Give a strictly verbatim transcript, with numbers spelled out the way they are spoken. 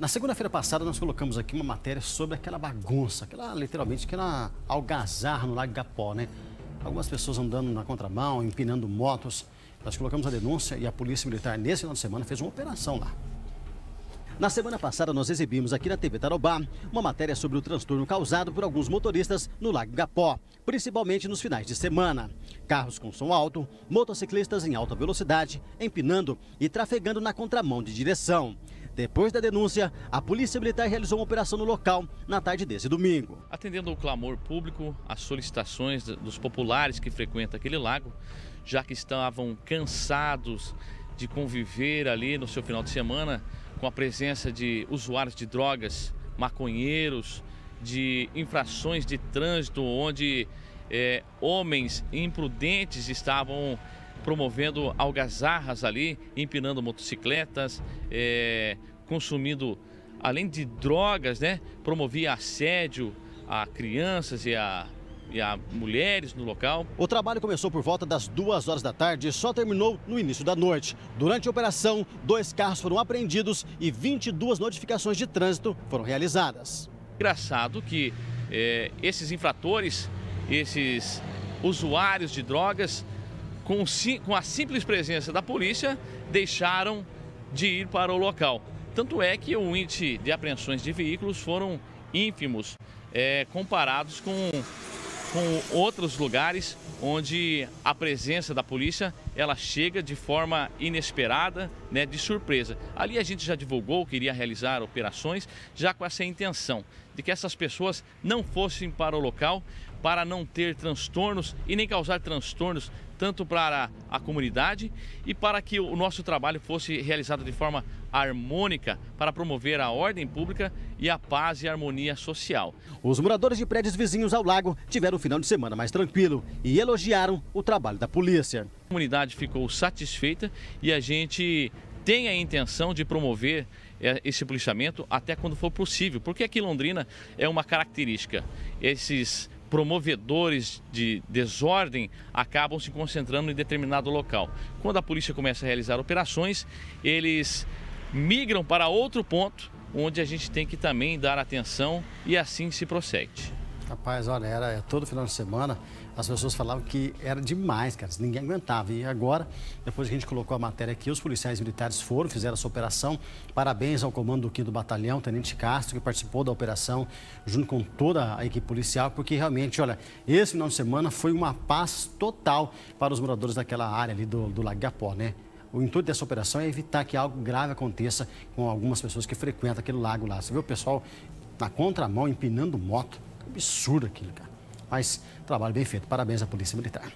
Na segunda-feira passada, nós colocamos aqui uma matéria sobre aquela bagunça, aquela, literalmente, aquela algazarra no Lago Igapó, né? Algumas pessoas andando na contramão, empinando motos. Nós colocamos a denúncia e a Polícia Militar, nesse final de semana, fez uma operação lá. Na semana passada, nós exibimos aqui na T V Tarobá uma matéria sobre o transtorno causado por alguns motoristas no Lago Igapó, principalmente nos finais de semana. Carros com som alto, motociclistas em alta velocidade, empinando e trafegando na contramão de direção. Depois da denúncia, a Polícia Militar realizou uma operação no local na tarde desse domingo. Atendendo ao clamor público, às solicitações dos populares que frequentam aquele lago, já que estavam cansados de conviver ali no seu final de semana com a presença de usuários de drogas, maconheiros, de infrações de trânsito, onde é, homens imprudentes estavam promovendo algazarras ali, empinando motocicletas, é, consumindo, além de drogas, né, promovia assédio a crianças e a, e a mulheres no local. O trabalho começou por volta das duas horas da tarde e só terminou no início da noite. Durante a operação, dois carros foram apreendidos e vinte e duas notificações de trânsito foram realizadas. Engraçado que é, esses infratores, esses usuários de drogas, Com, com a simples presença da polícia, deixaram de ir para o local. Tanto é que o índice de apreensões de veículos foram ínfimos, é, comparados com, com outros lugares onde a presença da polícia ela chega de forma inesperada, né, de surpresa. Ali a gente já divulgou que iria realizar operações já com essa intenção de que essas pessoas não fossem para o local para não ter transtornos e nem causar transtornos tanto para a comunidade e para que o nosso trabalho fosse realizado de forma harmônica para promover a ordem pública e a paz e a harmonia social. Os moradores de prédios vizinhos ao lago tiveram um final de semana mais tranquilo e elogiaram o trabalho da polícia. A comunidade ficou satisfeita e a gente tem a intenção de promover esse policiamento até quando for possível, porque aqui em Londrina é uma característica. Esses promovedores de desordem acabam se concentrando em determinado local. Quando a polícia começa a realizar operações, eles migram para outro ponto, onde a gente tem que também dar atenção e assim se procede. Rapaz, olha, era todo final de semana, as pessoas falavam que era demais, cara, ninguém aguentava. E agora, depois que a gente colocou a matéria aqui, os policiais militares foram, fizeram essa operação. Parabéns ao comando do quinto Batalhão, Tenente Castro, que participou da operação, junto com toda a equipe policial, porque realmente, olha, esse final de semana foi uma paz total para os moradores daquela área ali do, do Lago Igapó, né? O intuito dessa operação é evitar que algo grave aconteça com algumas pessoas que frequentam aquele lago lá. Você vê o pessoal na contramão, empinando moto. Absurdo aquilo, cara. Mas trabalho bem feito. Parabéns à Polícia Militar.